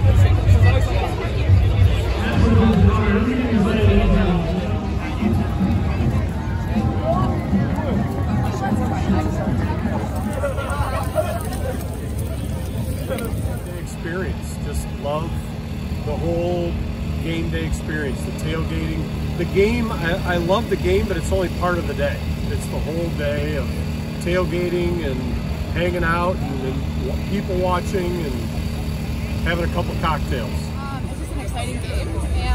Experience. Just love the whole game day experience, the tailgating. The game, I love the game, but it's only part of the day. It's the whole day of tailgating and hanging out and people watching and having a couple cocktails. It's just an exciting game, and